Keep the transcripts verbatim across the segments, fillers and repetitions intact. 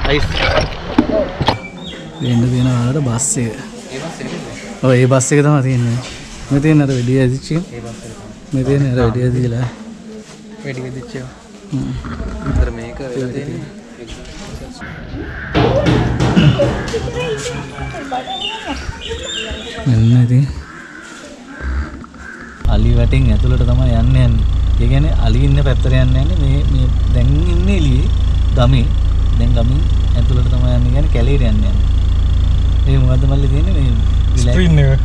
Ice දෙන්න තියෙන වලට බස් එක. ඒ බස් එකද? ඔව් ඒ බස් එක තමයි තියෙන්නේ. මේ තියෙන අර වෙඩි ඇදිච්ච එක. ඒ බස් එක. මේ තියෙන අර වෙඩි ඇදිලා. වෙඩි ඇදිච්ච එක. හ්ම්. අතර මේක වෙලා තියෙන්නේ. මෙන්න ඉතින් අලි වැටින් ඇතුළට තමයි යන්න යන්නේ. ඒ කියන්නේ අලි ඉන්න පැත්තට යන්න යන්නේ මේ මේ දැන් ඉන්නේ එළියේ ගමේ. දැන් ගමින් ඇතුළට තමයි යන්නේ. කියන්නේ කැලේට යන්න යන්නේ. මේ මොකද්ද මල්ලි තියෙන්නේ මේ ස්ක්‍රීන් එක.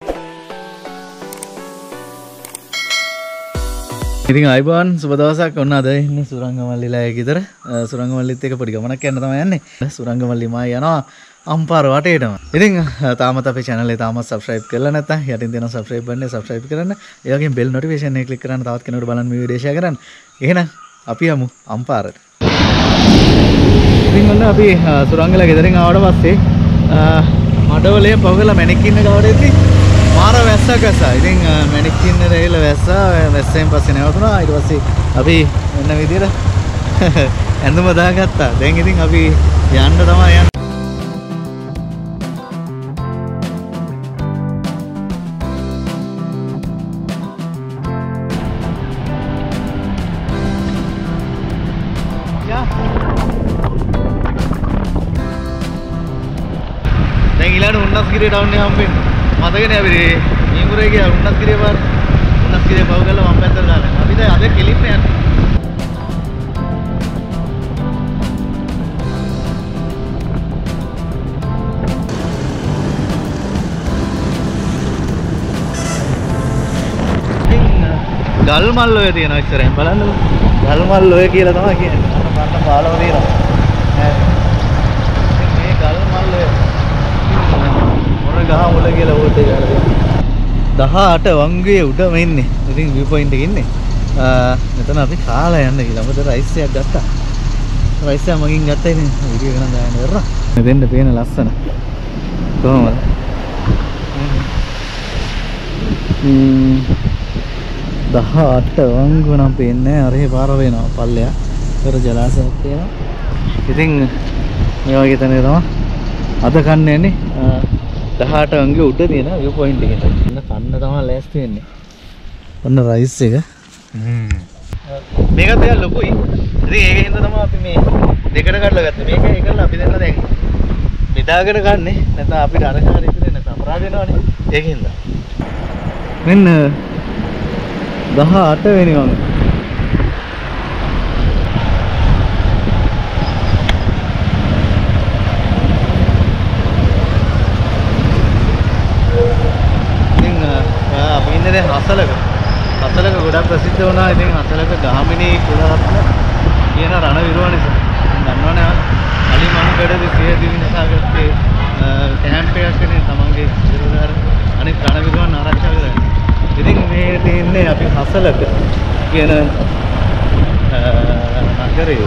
ඉතින් අයිබෝන් සුබ දවසක්. ඔන්න අද ඉන්නේ සුරංගමල්ලිලා ගෙදර. සුරංගමල්ලිත් එක්ක පොඩි ගමනක් යන්න තමයි යන්නේ. සුරංගමල්ලි මා යනවා අම්පාර වටේටම. ඉතින් තාමත් අපේ channel එක තාමත් subscribe කරලා නැත්නම් යටින් තියෙන subscribe button එක subscribe කරන්න. ඒ වගේම bell notification එක click කරන්න තවත් කෙනෙකුට බලන්න මේ වීඩියෝ share කරන්න. එහෙනම් අපි යමු අම්පාරට. ඉතින් ඔන්න අපි සුරංගලා ගෙදරින් ආවට පස්සේ මඩවලේ පොගලා මැණික් ඉන්න ගාවට එද්දි මාර වැස්සක් වැස්සා. ඉතින් මැණික් ඉන්න රේල වැස්සා වැස්සෙන් පස්සේ නැවතුණා. ඊට පස්සේ අපි එන්න විදියට ඇඳුම දාගත්තා. දැන් ඉතින් අපි යන්න තමයි යන්නේ. දැන් ඊළඟ උන්නස්ගිරිය ටවුන් එක හම්බෙන්නේ. මතකනේ අපි මීමුරේ ගියා උන්නස්ගිරිය පාර. උන්නස්ගිරිය පව කරලා මම පැත්තට දාලා. අපි දැන් අද කෙලින්ම යන්නේ. ගල් මල් ඔය තියෙනවා ඉස්සරහින් බලන්නකෝ. ගල් මල් ඔය කියලා තමයි කියන්නේ. අන්න පන්න පාලව තියෙනවා. මේ ගල් මල් ඔය මොන ගහ මුල කියලා ඕත් එක ගාලා තියෙනවා. දහඅට වංගුවේ උඩම ඉන්නේ. ඉතින් view point එකේ ඉන්නේ. මෙතන අපි කාලා යන්න කියලා. මොකද රයිස් එකක් ගත්තා. රයිස් එක මගින් ගත්තා ඉතින් වීඩියෝ ගන්න දාන්න කරා. මෙතෙන්ද පේන ලස්සන. කොහොමද? ම්ම් දහඅට වංගු නම් පේන්නේ අරේ පාර වෙනවා පල්ලෙය. පෙර ජලාශයක් තියෙනවා. ඉතින් මේ වගේ තැනක තමයි අද කන්න යන්නේ. දහඅට වංගුවේ උඩ තියෙන view point එකට. ඉන්න කන්න තමයි ලෑස්ති වෙන්නේ. ඔන්න රයිස් එක. හ්ම්. මේකත් ටිකක් ලොකුයි. ඉතින් ඒකෙන් හින්දා තමයි අපි මේ දෙකට කඩලා ගත්තේ. මේක එකලා අපි දෙන්න දැන් බෙදාගෙන ගන්නෙ. නැත්නම් අපිට අර කාරේ ඉතින් නැත්නම් අපරාධ වෙනවනේ. ඒකෙන් හින්දා. මෙන්න දහඅට වෙනි වංගු. ඉතින් අපි ඉන්නේ දැන් හසලක. හසලක ගොඩක් ප්‍රසිද්ධ වුණා. ඉතින් හසලක ගාමිණී කුලරත්න කියන රණ විරුවනේ. දන්නවනේ අලි මනුකඩේ සිය දිවිනසාගත්තේ කැම්ප් එකක් කරේ තමන්ගේ විරුවර අනිත් රණ විරුවන් ආරක්ෂා කරන්නේ. ඉතින් මේ තියෙන්නේ අපි හසලක කියන නගරේ.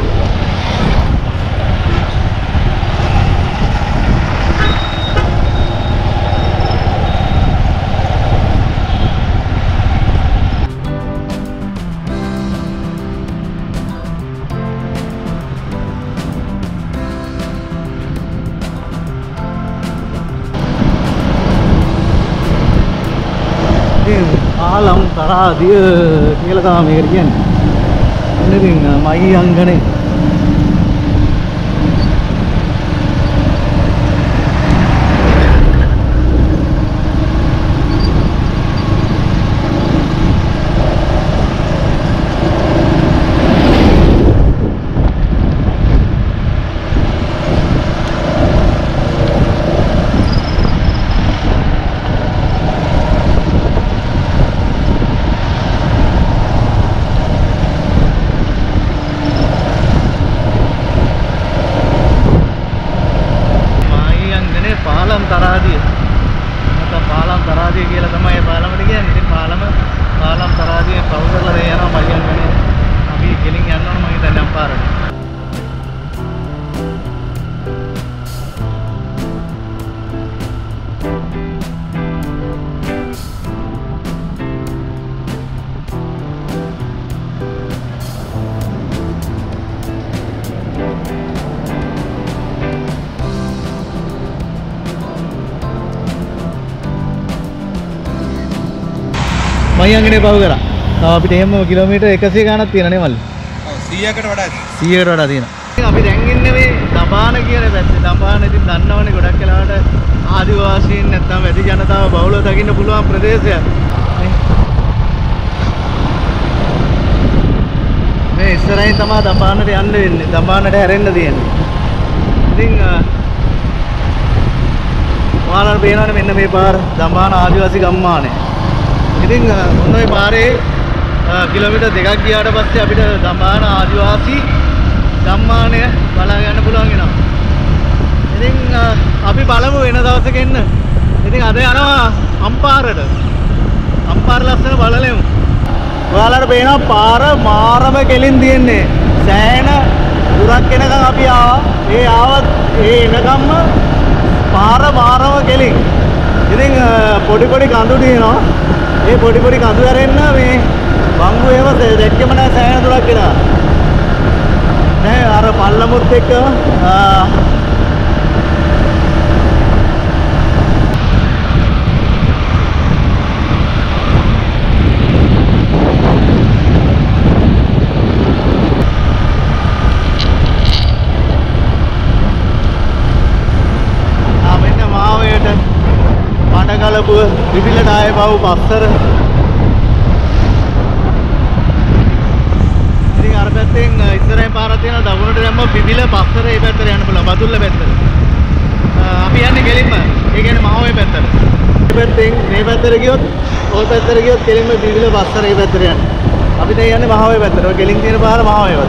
ආලම් තරාදිය කියලා තමයි මේකට කියන්නේ. ඉතින් මයි අංගනේ මයංගනේ පහු කරා. තව අපිට එහෙම කිලෝමීටර් එකසිය ගාණක් තියෙනනේ මල්ලි. ඔව් සීයකට වඩා සීයකට වඩා තියෙනවා. ඉතින් අපි දැන් ඉන්නේ මේ දඹාන කියන පැත්තේ. දඹාන ඉතින් දන්නවනේ ගොඩක් වෙලාවට ආදිවාසීන් නැත්නම් වැඩි ජනතාව බහුලව දකින්න පුළුවන් ප්‍රදේශයක්. මේ ඉස්සරහින් තමයි දඹානට යන්න වෙන්නේ. දඹානට හැරෙන්න තියෙන්නේ. ඉතින් ඔයාලට පේනවනේ මෙන්න මේ පාර දඹාන ආදිවාසී ගම්මානය. ඉතින් ඔන්න ඔය පාරේ කිලෝමීටර් දෙකක් ගියාට පස්සේ අපිට දඹාන ආදිවාසී ගම්මානය බලා ගන්න පුළුවන් වෙනවා. ඉතින් අපි බලමු වෙන දවසක එන්න. ඉතින් අද යනවා අම්පාරට. අම්පාර ලස්සන බලලෙමු. ඔයාලට පේනවා පාර මාරම කෙලින් තියෙන්නේ. සෑහෙන දුරක් එනකම් අපි ආවා. ඒ ආවත් ඒ එනකම්ම පාර මාරම කෙලින්. ඉතින් පොඩි පොඩි කඳු තියෙනවා. ඒ පොඩි පොඩි කඳු ඇරෙන්න මේ වංගු ඒව දැක්කම නෑ සෑහෙන දුරක් එනවා. නෑ අර පල්ලමුත් එක්ක කලපුව විවිලට ආයේ බව පස්සර. ඉතින් අර පැත්තෙන් ඉස්සරහින් පාරක් තියෙනවා දකුණට දැම්ම විවිල පස්සර ඒ පැත්තට යන්න පුළුවන් බදුල්ල පැත්තට. අපි යන්නේ කෙලින්ම ඒ කියන්නේ මහෝවේ පැත්තට. මේ පැත්තෙන් මේ පැත්තට ගියොත් ওই පැත්තට ගියොත් කෙලින්ම විවිල පස්සර ඒ පැත්තට යන්න. අපි දැන් යන්නේ මහෝවේ පැත්තට. ඔය කෙලින් තියෙන පාර මහෝවේවත්.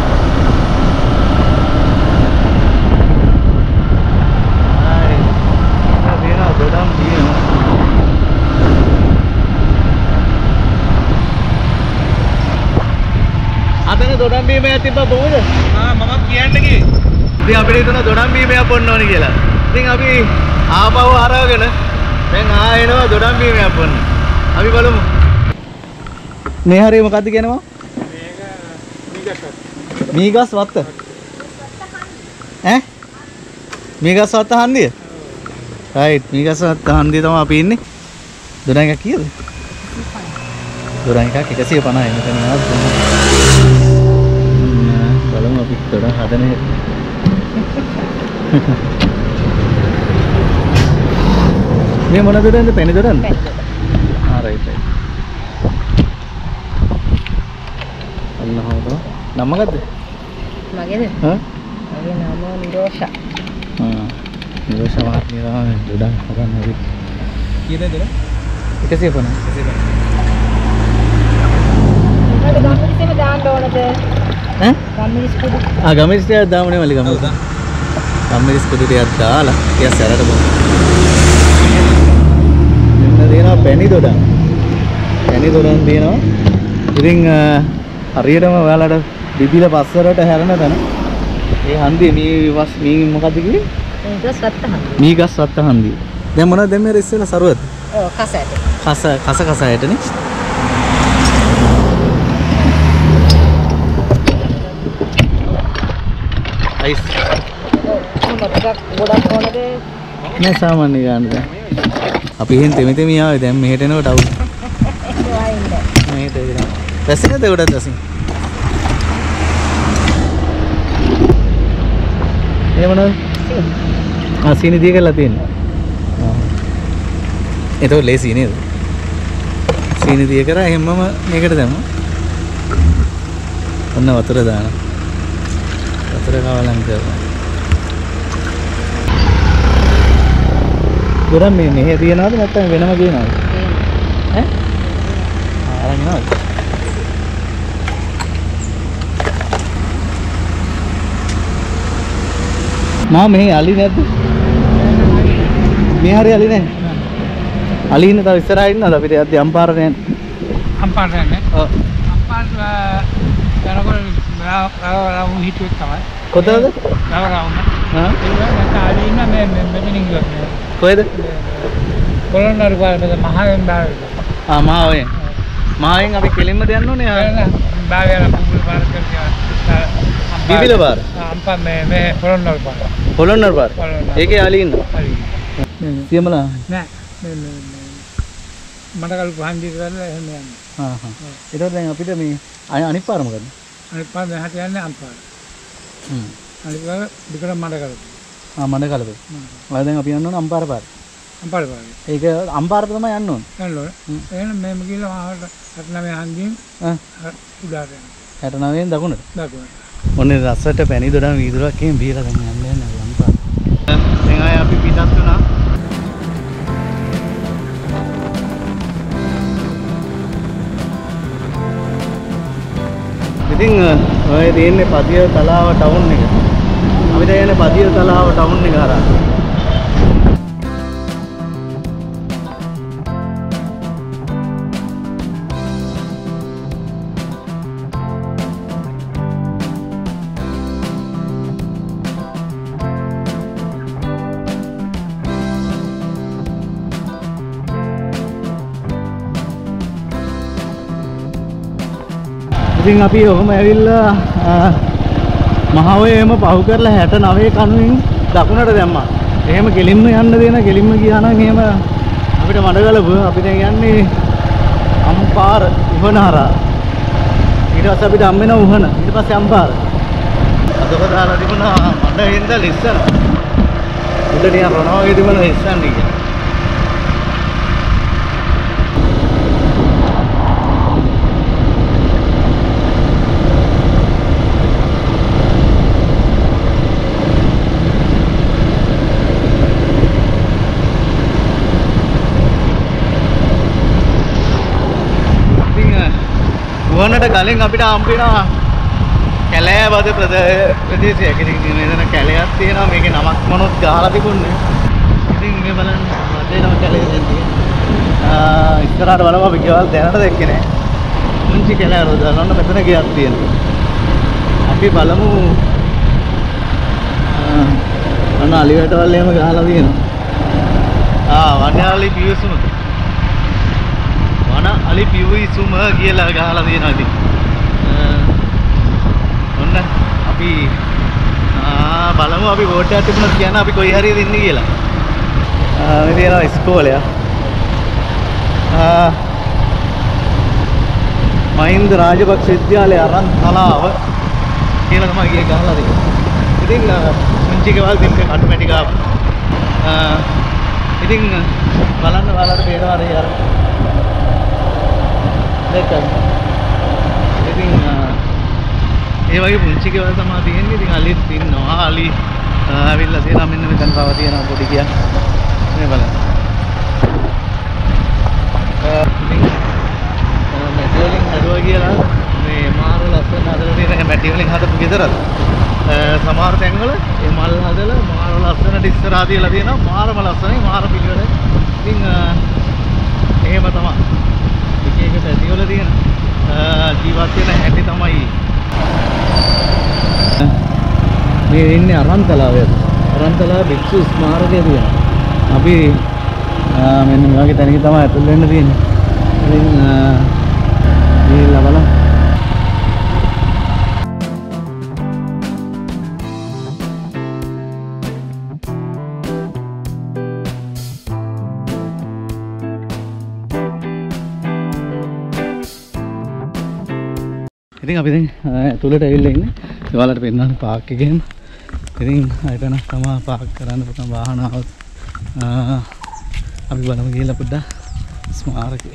දොඩම් බීමයක් තිබ්බා බොමුද? ආ මම කියන්න ගියේ. ඉතින් අපිට හිතුණා දොඩම් බීමයක් බොන්න ඕනේ කියලා. ඉතින් අපි ආපහු හරවගෙන දැන් ආ එනවා දොඩම් බීමයක් බොන්න. අපි බලමු. මේ හරිය මොකද්ද කියනවා? මේක මීගස් වත්ත. මීගස් වත්ත. ඈ? මීගස් වත්ත හන්දිය? රයිට් මීගස් වත්ත හන්දිය තමයි අපි ඉන්නේ. දොඩම් එකක් කීයද? දොඩම් එකක් එකසිය පනහයි මෙතන නේද? බලමු අපි දොඩම් හදන හැටි. මේ මොන දොඩම්ද? පැණි දොඩම්ද? ආ රයිට් රයිට්. අන්න හොඳ. නම මොකද්ද? මගේද? හා? මගේ නම නිරෝෂා. ආ. නිරෝෂා මහත්මිය තමයි දොඩම් හදන්න හරි. කීයද දොඩම්? එකසිය පනහ. එකසිය පනහ. මට ගම්මිරිස්සෙම දාන්න ඕනද? ඈ? ගම්මිරිස් කුඩු. ආ ගම්මිරිස් ටිකක් දාමුනේ මල්ලි ගම්මිරිස්. ගම්මිරිස් කුඩු ටිකක් දාලා ටිකක් සැරට බොන්න. මෙන්න දෙනවා පැණි දොඩම්. පැණි දොඩම් දෙනවා. ඉතින් හරියටම ඔයාලට බිබිල පස්සරට හැරෙන තැන ඒ හන්දිය මේ වස් මේ මොකද්ද කිව්වේ? මීගස් වත්ත හන්දිය. මීගස් වත්ත හන්දිය. දැන් මොනවද දැන් මේ ඉස්සෙල්ලා සරුවද? ඔව් කසයට. කස කස කස ඇටනේ. අයිස්. මොකක්ද ගොඩක් ඕනද? නෑ සාමාන්‍ය ගන්න දැන්. අපි එහෙන් තෙමෙ තෙමි ආවේ දැන් මෙහෙට එනකොට අවුල්. වයින්ද. මෙහෙට එනවා. පැසිනද උඩට දැසින්. ඒ මොනවද? ආ සීනි දී කරලා තියෙනවා. ආ. ඒක ලේසි නේද? සීනි දී කරා එහෙමම මේකට දැම්මා. ඔන්න වතුර දානවා. වතුර කවලම් කරනවා. දොඩම් මේ මෙහෙ තියනවද නැත්නම් වෙනම ගේනවද? ඈ? ආ අරන් යනවද? මා මෙහෙ අලි නැද්ද? මේ හරිය අලි නැහැ. අලි ඉන්න තව ඉස්සරහා ඉන්නවද අපිට යද්දි අම්පාරට යන්න? අම්පාරට යන්නේ. ඔව්. අම්පාරට යනකොට රාව හිතුවෙක් තමයි. කොතනද? රාව රාවම. හා? ඒක නැතාලි ඉන්න මේ මෙතනින් ගියොත්. කොහෙද? කොළොන්නරු පාරේ මහාවෙන් බාරේ. ආ මහාවෙන්. මහාවෙන් අපි කෙලින්මද යන්න ඕනේ? බාරේ යන පුපුල් පාර කරලා. බිබිල පාර. අම්පා මේ මේ කොළොන්නරු පාර. කොළොන්නරු පාර. ඒකේ අලි ඉන්නවා. හරි. සියමලා. නෑ. මඩකල් පහන්දි කරලා එහෙම යන්නේ. හා හා. ඒතකොට දැන් අපිට මේ අනිත් පාර මොකද? අනිත් පාර දැන් හට යන්නේ අම්පාර. හ්ම්. අනිත් පාර විකර මඩකල්. ආ මඩකලපේ. හ්ම්. ඔය දැන් අපි යන්න ඕන අම්පාර පාර. අම්පාර පාර. ඒක අම්පාර තමයි යන්න ඕන. යන්න ඕන. එහෙනම් මේම ගිහලා මාවට හටනමේ හන්දියෙන් ආ උඩාට යනවා. හැටනවයෙන් දකුණට. දකුණට. ඔන්නේ රස්සට පැණි දොඩම් වීදුරක් එහෙම බීලා දැන් යන්නේ නැහැ අම්පාර. දැන් ආයේ අපි පිටත් වුණා. ඉතින් ඔය තියෙන්නේ පදිය තලාව ටවුන් එක. අපි දැන් යන්නේ පදිය තලාව ටවුන් එක හරහා. ඉතින් අපි ඔහොම ඇවිල්ලා මහවයේම පහු කරලා හැට නවය කණුවෙන් දකුණට දැම්මා. එහෙම කෙලින්ම යන්න දෙන කෙලින්ම ගියා නම් එහෙම අපිට මඩගලපුව අපි දැන් යන්නේ අම්පාර උහන හරහා. ඊට පස්සේ අපිට හම් වෙන උහන. ඊට පස්සේ අම්පාර. අදව දාලා තිබුණා මඩෙන්ද ලිස්සන. උඩ නිකන් රණවගේ තිබුණා ලිස්සන් ටික. උහනට කලින් අපිට හම්බෙනවා කැලෑවද ප්‍රදේශයක්. ඉතින් මෙතන කැලයක් තියෙනවා. මේකේ නමක් මොනොත් ගහලා තිබුණේ. ඉතින් මේ බලන්න මැදේ නම කැලේ දැන් තියෙනවා. ආ ඉස්සරහට බලමු අපි ගෙවල් දැනට දැක්කේ නැහැ. මුංචි කැලෑ රෝද බලන්න මෙතන ගියක් තියෙනවා. අපි බලමු අන්න අලිවැටවල් එහෙම ගහලා තියෙනවා. ආ වන්යාලි පියසුම වන අලි පියුයිසුම කියලා ගහලා තියෙනවා. ඉතින් ඔන්න අපි ආ බලමු අපි බෝඩ් එකක් තිබුණා කියන අපි කොයි හරියද ඉන්නේ කියලා. ආ මේ තියෙනවා ඉස්කෝලේ. ආ මහින්ද රාජපක්ෂ විද්‍යාලය අරන්තලාව කියලා තමයි ගියේ ගහලා තියෙන්නේ. ඉතින් මුංචි ගෙවල් දෙන්න ඔටෝමැටික් ආව. ආ ඉතින් බලන්න ඔයාලට පේනවා අර අර දැක්කද? ඉතින් ඒ වගේ පුංචි ගෙවල් තමයි තියෙන්නේ. ඉතින් අලිත් ඉන්නවා. අලි ආවිල්ලා තියෙනවා. මෙන්න මෙතන තව තියෙනවා පොඩි ගියක්. මේ බලන්න. ඉතින් මැටි වලින් හදුවා කියලා මේ මාර ලස්සන හදලා තියෙන මැටි වලින් හදපු ගෙදරද? සමහර තැන්වල මේ මල් හදලා මාර ලස්සනට ඉස්සරහා තියලා තියෙනවා. මාරම ලස්සනයි මාර පිළිවෙල. ඉතින් එහෙම තමයි. එක එක පැතිවල තියෙන ජීවත් වෙන හැටි තමයි මේ ඉන්නේ අරන්තලාවේ. අරන්තලාව භික්ෂු ස්මාරකය තියෙනවා. අපි මෙන්න මේ වගේ තැනක තමයි ඇතුල් වෙන්න තියෙන්නේ. ඉතින් මේ ලබලා ඉතින් අපි දැන් ඇතුළට ඇවිල්ලා ඉන්නේ. ඔයාලට පෙන්නන්න පාක් එකේම. ඉතින් එතන තමයි පාක් කරන්න පුළුවන් වාහන આવත්. අපි බලමු ගිහලා පොඩ්ඩක් ස්මාරකය.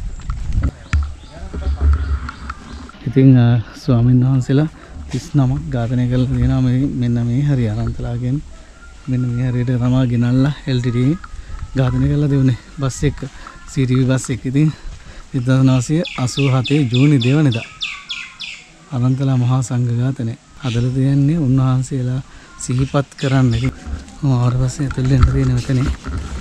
ඉතින් ස්වාමීන් වහන්සේලා තිස් නමක් ඝාතනය කරලා තියෙනවා මේ මෙන්න මේ හරිය අරන්තලා කියන්නේ. මෙන්න මේ හරියට තමයි ගෙනල්ලා එල් ටී ටී ඝාතනය කරලා දෙන්නේ බස් එක සී ටී වී බස් එක. ඉතින් එක්දහස් නවසිය අසූ හතේ ජූනි දෙවනිදා අරන්තලා මහා සංඝ ඝාතනය හදලා තියන්නේ උන්වහන්සේලා සිහිපත් කරන්න. ඉතින් ආවට පස්සේ ඇතුළේ යන්න තියෙන මෙතනේ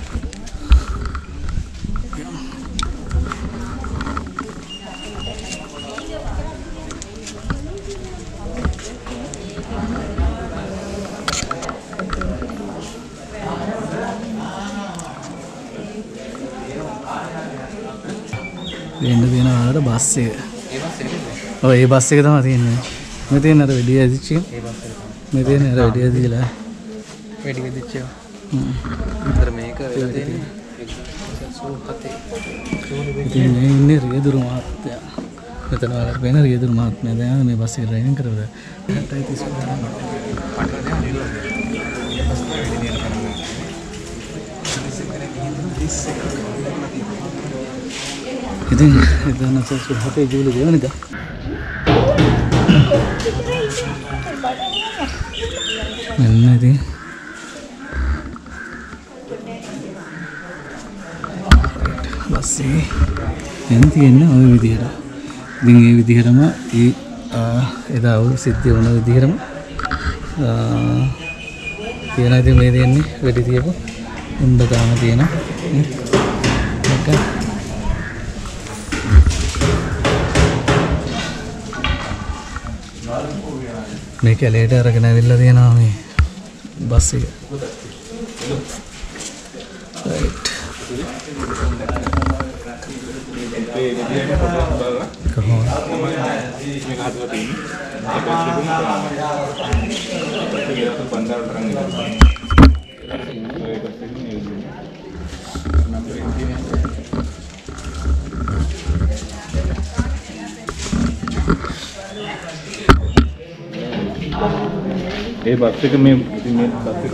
දෙන්න තියෙන වලට බස් එක. ඔව් ඒ බස් එක තමයි තියෙන්නේ. මේ තියෙන අර වෙඩිය ඇදිච්ච එක. ඒ බස් එක. මේ තියෙන අර වෙඩිය ඇදිලා. වෙඩිය ඇදිච්ච එක. හ්ම්. අර මේක වෙලා තියෙන්නේ ඉතින් මේ ඉන්නේ රියදුරු මහත්තයා. මෙතන වල වෙන රියදුරු මහත්මයා දැන් මේ බස් එක ඩ්‍රයිවිං කරවද. හැටයි තිස් ගානක්. ඉතින් එතන සුහතේ ජූලි දෙවනිදා. මෙන්න ඉතින් බස් එකේ යන්න තියෙන්නේ ওই විදිහට. ඉතින් මේ විදිහටම ඒ එදා වුණ සිද්ධ වුණ විදිහටම තියෙන ඉතින් මේ දෙන්නේ වෙඩි තියපු උණ්ඩ තාම තියෙන එක මේ කැලේට අරගෙන ඇවිල්ලා තියෙනවා මේ බස් එක. රයිට්. කොහොමද? මේක හදලා ඒ බස් එක මේ ඉතින් මේ බස් එක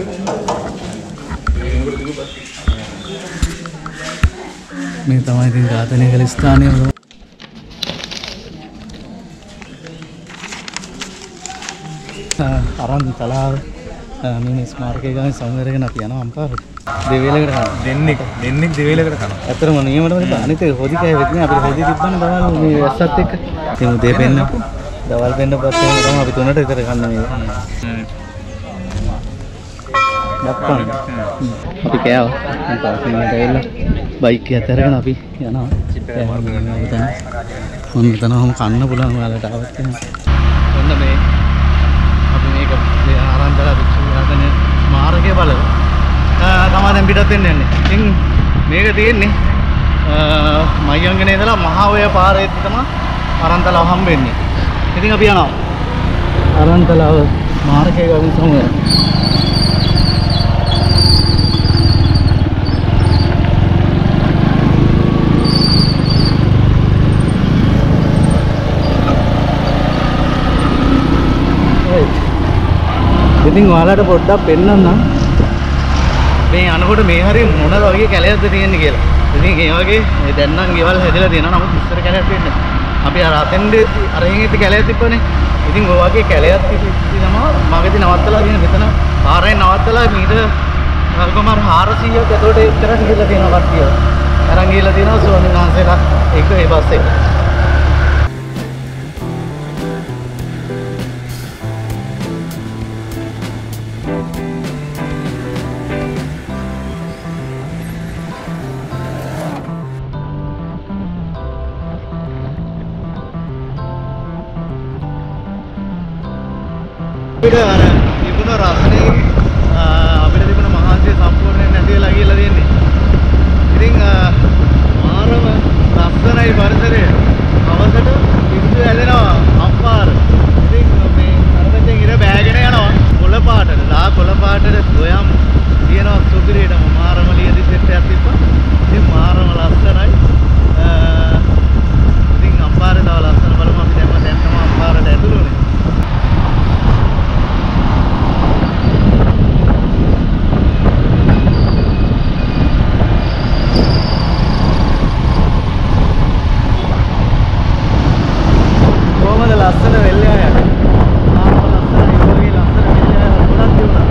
මේ තමයි ඉතින් ඝාතනය කළ ස්ථානය. අරන් තලාව මේ ස්මාරකය ගානේ සමුදරගෙන අපි යනවා අම්පාරට. දෙවේලකට කනවා. දෙන්නෙක් දෙන්නෙක් දෙවේලකට කනවා. ඇත්තටම නියමටම තිබ්බා. අනිත් එක හොදි කෑ වෙත් නේ අපිට හොදි තිබ්බනේ දවල් මේ වැස්සත් එක්ක. ඉතින් උදේ පෙන්න දවල් පෙන්න පස්සේ තමයි අපි තුනට විතර කන්න මේක. දක්පන්. අපි කෑවා. මම තාක්ෂණයට ඇවිල්ලා බයික් එක අතරගෙන අපි යනවා. මොන තනම කන්න පුළුවන් ඔයාලට ආවත් එහෙනම්. ඔන්න මේ අපි මේක ආරන්දලා වික්ෂු ඝාතනයේ ස්මාරකය බලලා තමයි දැන් පිටත් වෙන්න යන්නේ. ඉතින් මේක තියෙන්නේ මයංගනේ ඉඳලා මහාවය පාරේ තමයි ආරන්දලාව හම්බෙන්නේ. ඉතින් අපි යනවා. ආරන්දලාව ස්මාරකය ගමු සමුදේ. ඉතින් ඔයාලට පොඩ්ඩක් පෙන්නන්න මේ යනකොට මේ හරිය මොනද වගේ කැලයක්ද තියෙන්නේ කියලා. ඉතින් ඒ වගේ දැන් නම් ගෙවල් හැදලා තියෙනවා. නමුත් ඉස්සර කැලයක් තියෙන්නේ. අපි අර අතෙන්ද අරහෙන් ඉති කැලයක් තිබ්බනේ. ඉතින් ඔය වගේ කැලයක් තිබ්බ තමයි මගදී නවත්තලා තියෙන මෙතන පාරෙන් නවත්තලා මීටර අල්කමාර හාරසීයක් එතකොට ඉතරක් ගිහලා තියෙනවා කට්ටිය. අරන් ගිහලා තියෙනවා ස්වාමීන් වහන්සේලා එක ඒ බස් එක. අපිට අර තිබුණ රසනේ අපිට තිබුණ මහන්සිය සම්පූර්ණයෙන් නැති වෙලා ගිහලා තියෙන්නේ. ඉතින් මාරම ලස්සනයි පරිසරය. අවසට පිස්සු ඇදෙනවා අම්පාර. ඉතින් මේ අර පැත්තෙන් ඉර බෑගෙන යනවා කොළ පාටට. ලා කොළ පාටට ගොයම් තියෙනවා සුපිරියටම මාරම ලියදි සෙට් එකක් තිබ්බා. ඉතින් මාරම ලස්සනයි. ඉතින් අම්පාරේ තව ලස්සන බලමු අපි දැන් දැන් තමයි අම්පාරට ඇතුළු වෙන්නේ. ලස්සන වෙල්ලයක් ආව ලස්සන ඉවරේ ලස්සන වෙල්ලයක් ගොඩක් තිබුණා.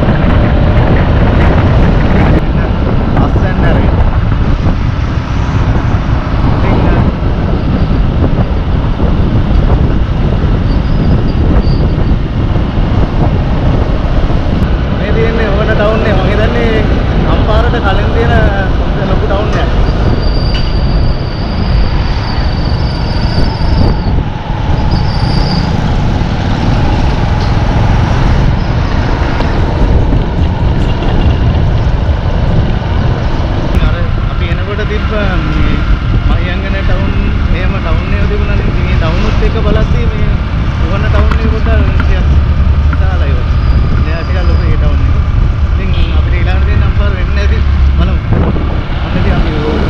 අස්සන්න හරි. මේ තියෙන්නේ ඕන ටවුන් එක. මම හිතන්නේ අම්පාරට කලින් තියෙන ලොකු ටවුන් එකක්. මයංගනේ ටවුන් එහෙම ටවුන් එක තිබුණා නේ. ඉතින් මේ ටවුනුත් එක බලද්දී මේ ඕන ටවුන් එක පොඩ්ඩක් විශාලයි වගේ. මෙයා ටිකක් ලොකු ඒ ටවුන් එක. ඉතින් අපිට ඊළඟට දෙන්න අම්පාර වෙන්නේ නැති බලමු. අන්න ඉතින් අපි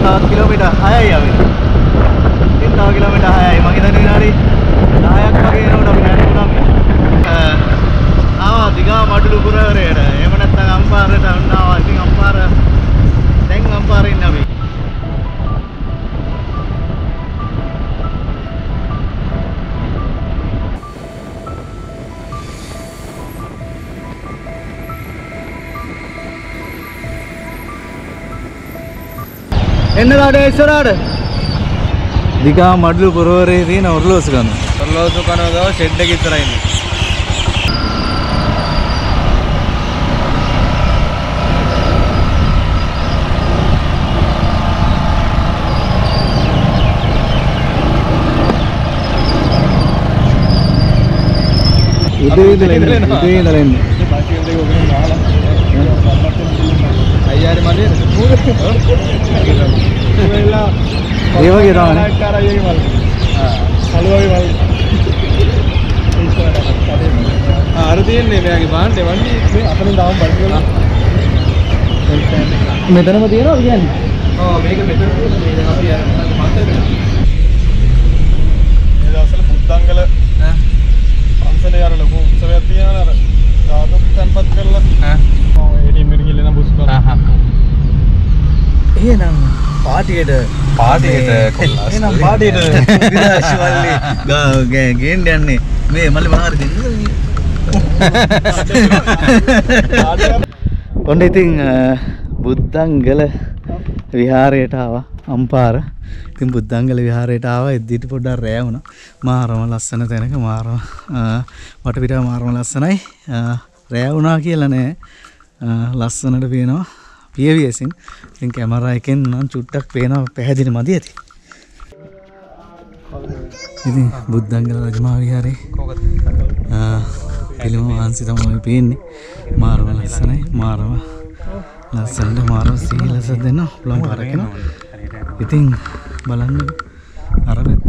තවත් කිලෝමීටර් හයයි අපි. ඉතින් තව කිලෝමීටර් හයයි. මම හිතන්නේ විනාඩි දහයක් වගේ එනකොට අපි නැටුණා මේ. ආවා දිගා මඩලු පුරවරේට. එහෙම නැත්නම් අම්පාරට ආවා. ඉතින් අම්පාර දැන් අම්පාරේ ඉන්න අපි. එන්නලාට ඉස්සරහට දිගා මඩලු පුරවරේ තියෙන ඔර්ලෝසු කන. ඔර්ලෝසු කන ගාව ෂෙඩ් එක ඉස්සරහින් ඉන්නේ. උදේ ඉඳලා එන්නේ. උදේ ඉඳලා එන්නේ. අයියාරි මල්ලේ ඒ වගේ තමයි. අර තියෙන්නේ මෙයාගේ බාන්නේ වන්නේ මේ අතනින් දාම බලන්න. මෙතනම තියෙනවා කියන්නේ. ඔව් මේක මෙතන තියෙනවා. අපි අර මන්දර මේ දවස්වල බුද්ධංගල පන්සලේ අර ලොකු උත්සවයක් තියෙනවා අර ධාතු තැන්පත් කරලා ඈ ඔව් ඒ ටීම් එක ගිහලා නම් බුස් කරා. හා හා එහෙනම් පාටියට පාටියට කොල්ලස් එහෙනම් පාටියට විලාශවල්ලි ගා ගේන්න යන්නේ මේ මල්ලි මොනවාරි දෙන්නේ ඔන්න ඉතින් බුද්ධංගල විහාරයට ආවා අම්පාර. ඉතින් බුද්ධංගල විහාරයට ආවා එද්දිට පොඩ්ඩක් රෑ වුණා. මාරම ලස්සන තැනක මාරම වටපිටාව මාරම ලස්සනයි. රෑ වුණා කියලා නෑ. ලස්සනට පේනවා පියවියසින්. ඉතින් කැමරා එකෙන් නම් චුට්ටක් පේනවා පැහැදිලි මදි ඇති. ඉතින් බුද්ධංගල රජමහා විහාරේ කොහොමද? පිළිම වහන්සේ තමයි පේන්නේ. මාරම ලස්සනයි. මාරම ලස්සනට මාරම සීලස දෙන්න පුළුවන් පාරකන. ඉතින් බලන්න අර පැත්ත.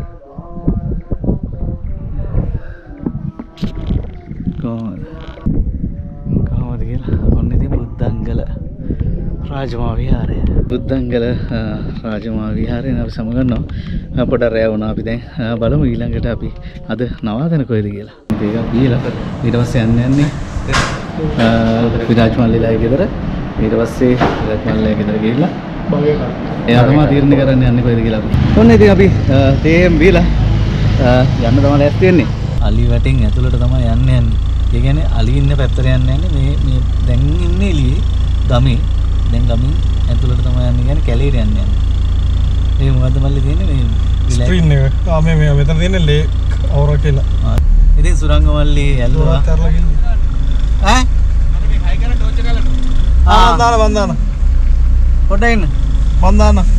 කොහොමද? කොහොමද කියලා ඔන්න ඉතින් බුද්ධංගල රාජමහා විහාරය. බුද්ධංගල රාජමහා විහාරය අපි සමගන්නවා. පොඩක් රැ වුණා අපි දැන් බලමු ඊළඟට අපි අද නවාතැන කොහෙද කියලා. ඒක බීලා ඊට පස්සේ යන්න යන්නේ විරාජ් මල්ලිලාගේ ගෙදර. ඊට පස්සේ විරාජ් මල්ලිලාගේ ගෙදර ගිහිල්ලා එයා තමයි තීරණය කරන්න යන්නේ කොහෙද කියලා අපි. ඔන්න ඉතින් අපි තේම් බීලා යන්න තමයි ලෑස්ති වෙන්නේ. අලි වැටින් ඇතුළට තමයි යන්න යන්නේ. ඒ කියන්නේ අලි ඉන්න පැත්තට යන්න යන්නේ මේ මේ දැන් ඉන්නේ එළියේ ගමේ. දැන් ගමින් ඇතුළට තමයි යන්නේ කියන්නේ කැලේට යන්න යන්නේ. මේ මොකද්ද මල්ලි තියෙන්නේ මේ ස්ක්‍රීන් එක. ආ මේ මේ මෙතන තියෙන්නේ ලේක් අවර කියලා. ආ ඉතින් සුරංග මල්ලි ඇල්ලුවා. තරලා ගිහින්. ඈ? මේ හයි කරන ටෝච් එක ගන්න. ආ වන්දාන වන්දාන. පොඩ්ඩක් ඉන්න. වන්දාන. ආ.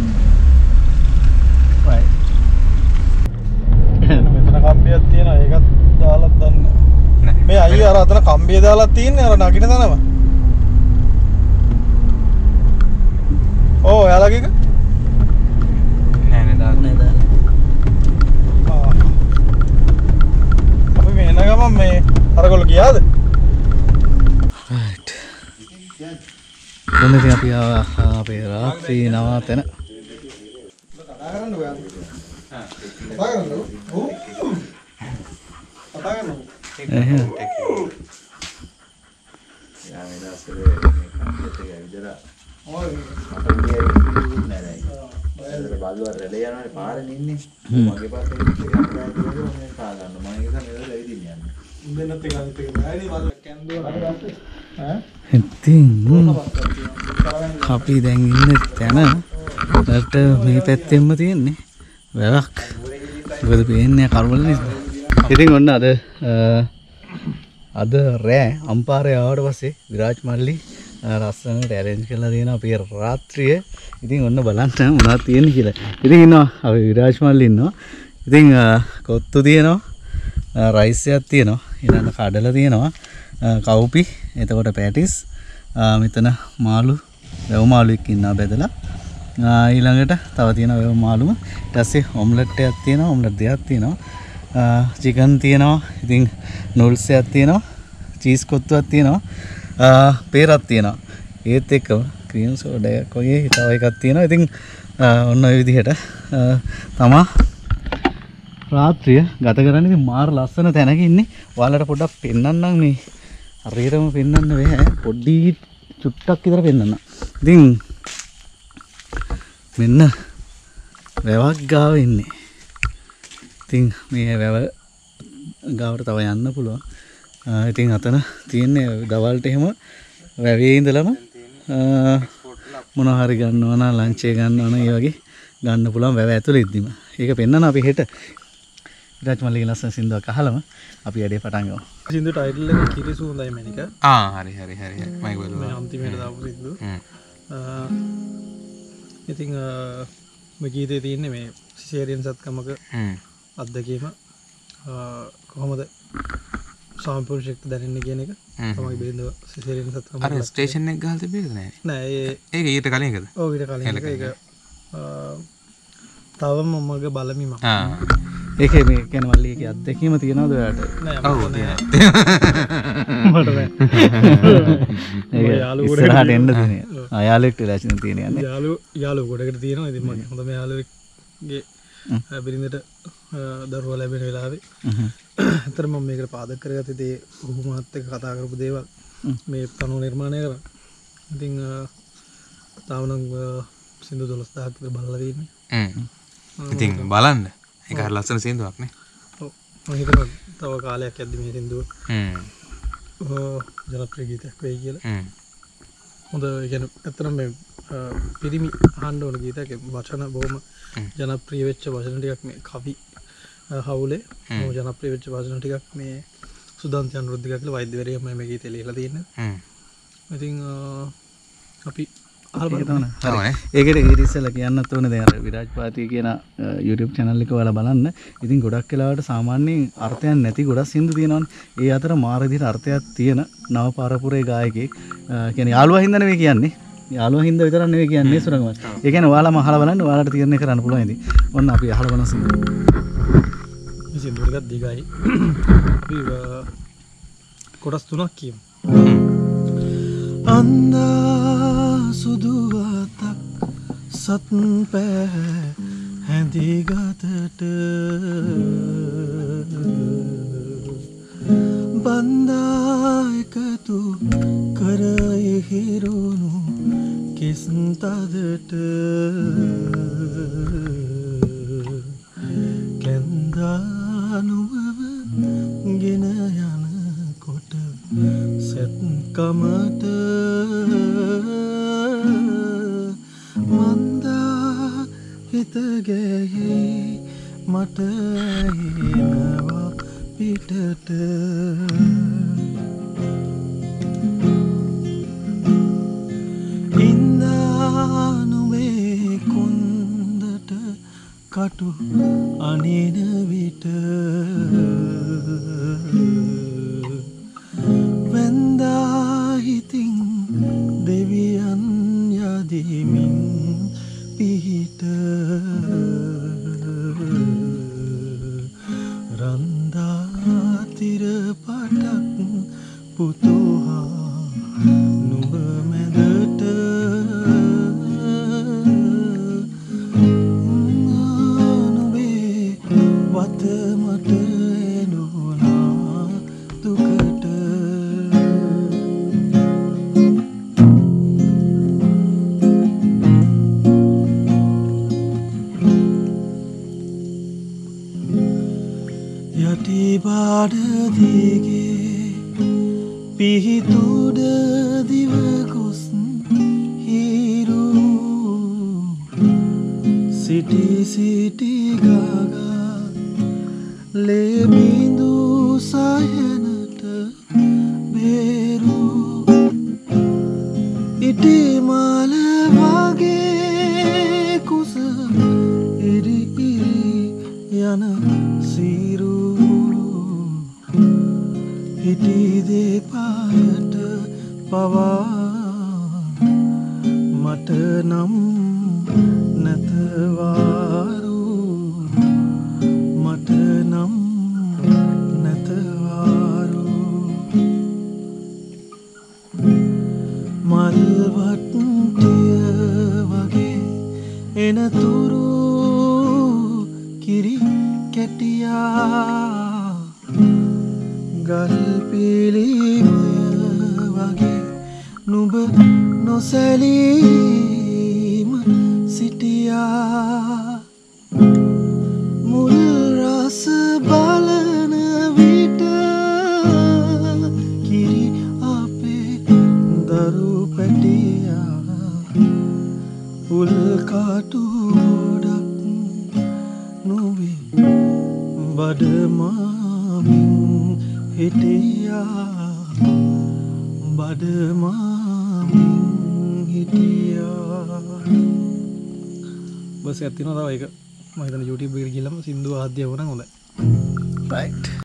right. මෙතන කම්බියක් තියෙනවා. ඒකත් දාලා දන්න. මේ අයියා අර අතන කම්බිය දාලා තින්නේ අර නගින තැනම. ඕ එයාලගේ එක? නෑ නෑ දාන්න. නෑ දාන්න. ආ. අපි මේ එන ගමන් මේ අරගොල්ලෝ ගියාද? right. ඔන්න ඉතින් අපි ආවා අපේ රාත්‍රී නවාතැන. කතා කරන්න ඔයා. හා. කතා කරන්න. ඔව්. කතා කරන්න. එහෙනම් යා මේ දවස්වල මේ කම්පියුටර් එක විතර ඕයි මට උදේ නෑ නෑ බයලට බල්ලුවා රැළ යනවානේ පාරෙන් ඉන්නේ මගේ පාරේ එකක් ගන්න කියලා මම කා ගන්න මම ඒක තමයි ඇවිදින්න යන්නේ දෙන්නත් එක අනිත් එක බෑනේ බල්ල කැන්දුවා ඈ ඉතින් අපි දැන් ඉන්න තැන රට මේ පැත්තෙන්ම තියෙන්නේ වැවක්. මොකද පේන්නේ කරවල නිසා. ඉතින් ඔන්න අද අද රෑ අම්පාරේ ආවට පස්සේ විරාජ් මල්ලි රස්සනට ඇරේන්ජ් කරලා තියෙනවා අපේ රාත්‍රිය. ඉතින් ඔන්න බලන්න මොනවද තියෙන්නේ කියලා. ඉතින් ඉන්නවා අපි විරාජ් මල්ලි ඉන්නවා. ඉතින් කොත්තු තියෙනවා, රයිස් එකක් තියෙනවා, ඊළඟ කඩල තියෙනවා, කවුපි, එතකොට පැටිස්, මෙතන මාළු, වැව් මාළුවෙක් ඉන්නවා බෙදලා. ඊළඟට තව තියෙනවා වැව් මාළුම. ඊට පස්සේ ඔම්ලට් එකක් තියෙනවා, ඔම්ලට් දෙකක් තියෙනවා. චිකන් තියෙනවා. ඉතින් නූඩ්ස් එකක් තියෙනවා. චීස් කොත්තුවක් තියෙනවා. පේරක් තියෙනවා. ඒත් එක්කම ක්‍රීම් සෝඩා එකක් වගේ තව එකක් තියෙනවා. ඉතින් ඔන්න ඔය විදිහට තමා රාත්‍රිය ගත කරන්නේ. ඉතින් මාර ලස්සන තැනක ඉන්නේ. ඔයාලට පොඩ්ඩක් පෙන්නන්නම් මේ හරියටම පෙන්නන්න බෑ. පොඩි චුට්ටක් විතර පෙන්නන්න. ඉතින් මෙන්න වැවක් ගාව ඉන්නේ. ඉතින් මේ වැව ගාවට තව යන්න පුළුවන්. ඉතින් අතන තියෙන්නේ දවල්ට එහෙම වැවේ ඉඳලම මොනවා හරි ගන්නවා නම් ලන්ච් එක ගන්නවා නම් ඒ වගේ ගන්න පුළුවන් වැව ඇතුළේ ඉද්දිම. ඒක පෙන්නන අපි හෙට විරාජ් මල්ලිගේ ලස්සන සින්දුවක් අහලම අපි වැඩේ පටන් ගමු. සින්දු ටයිටල් එක කිරිසු හොඳයි මැනික. ආ හරි හරි හරි හරි මම බලුවා. මේ අන්තිමට දාපු සින්දු. ඉතින් මේ ගීතේ තියෙන්නේ මේ සිසේරියන් සත්කමක අත්දැකීම කොහොමද සාම්පූර්ණ දැනෙන්නේ කියන එක තමයි බිරිඳ සිසේරියන් සත්කම. අර ස්ටේෂන් එක ගහලා තිබෙන්නේ නෑ. නෑ ඒ ඒක ඊට කලින් එකද? ඔව් ඊට කලින් එක. ඒක තවම මමගේ බලමිම. ආ ඒකේ මේ කියන්නේ මල්ලිගේ අත්දැකීම තියනවද ඔයාලට? නෑ ඔව් මට නෑ. මට බෑ. ඒක යාළුවෝ ඉස්සරහට එන්න තියෙනවා. ආ යාළුවෙක්ට ලැජින් තියෙනවා නේ. යාළුවෝ යාළුවෝ කොටකට තියෙනවා. ඉතින් මගේ හොඳම යාළුවෙක්ගේ බිරිඳට දරුවා ලැබෙන වෙලාවේ ඇත්තටම මම මේකට පාදක කරගත්තේ ඒ ඔහු මාත් එක්ක කතා කරපු දේවල් මේ කණු නිර්මාණය කරා. ඉතින් තාම නම් සින්දු දොළොස් දහසක් විතර බලලා තියෙන්නේ. හ්ම්. ඉතින් බලන්න. ඒක හරි ලස්සන සින්දුවක් නේ. ඔව්. මම හිතනවා තව කාලයක් යද්දි මේ සින්දුව හ්ම්. ඔව් ජනප්‍රිය ගීතයක් වෙයි කියලා. හ්ම්. හොඳ ඒ කියන්නේ ඇත්තටම මේ පිරිමි අහන්න ඕන ගීතයක්. වචන බොහොම ජනප්‍රිය වෙච්ච වචන ටිකක් මේ කවි හවුලේ බොහොම ජනප්‍රිය වෙච්ච වචන ටිකක් මේ සුදාන්ත අනුරුද්ධික කියලා වෛද්‍යවරියා මම මේ ගීතේ ලියලා තියෙන්නේ. හ්ම්. ඉතින් අපි අහලා බලමු. හරි. ඒකට ඊට ඉස්සෙල්ලා කියන්නත් ඕනේ දැන් අර විරාජ් පාතිය කියන YouTube channel එක ඔයාලා බලන්න. ඉතින් ගොඩක් වෙලාවට සාමාන්‍යයෙන් අර්ථයක් නැති ගොඩක් සින්දු තියෙනවානේ. ඒ අතර මාර විදිහට අර්ථයක් තියෙන නව පරපුරේ ගායකයෙක් කියන්නේ යාළුවා හින්දා නෙවෙයි කියන්නේ. යාළුවා හින්දා විතරක් නෙවෙයි කියන්නේ සුරංගම. ඒ කියන්නේ ඔයාලාම අහලා බලන්න ඔයාලට තීරණය කරන්න පුළුවන් ඉතින්. ඔන්න අපි අහලා බලමු සින්දු. මේ සින්දුව ටිකක් දිගයි. අපි කොටස් තුනක් කියමු. අන්දා සුදුවතක් සත් පෑ හැඳිගතට බන්දා එකතු කර හිරුණු කෙස්තදට කැන්දානුවව ගෙන යන කොට සැත්කමට මන්දා හිතගෙහි මට එනවා පිටට ඉන්දානුවේ කොන්දට කටු අනින විට වෙන්දා හිතින් දෙවියන් යදිමින් පිහිට රන්දාතිර පටක් පුතුහා නුඹ මැදට නුඹේ වත මට එනුනා දුකට යටි බාඩ දිගේ පිහිතුඩ දිවගොස් හිරු සිටි සිටි ගාගා ලේබිඳු සයනට බේරු ඉටි මල වගේ කුස ඉරි ඉරි යන සිරු හිටි දෙපායට පවා මට නම් නැතවාරු මට නම් නැතවාරු මල මල්වට්ටිය වගේ එන තුරු කිරි කැටියා ගල් පිළිමය වගේ නුඹ නොසැලීම සිටියා මුල් රස බලන විට කිරි අපේ දරු පැටියා උල් කාටු ගොඩක් නොවේ බඩමාමින් හිටියා බඩමාමින් හිටියා බස් ඇත්තිනවා තව එක මම හිතන්නේ YouTube එකට ගිහලාම සින්දු ආද්‍ය වුණා හොඳයි right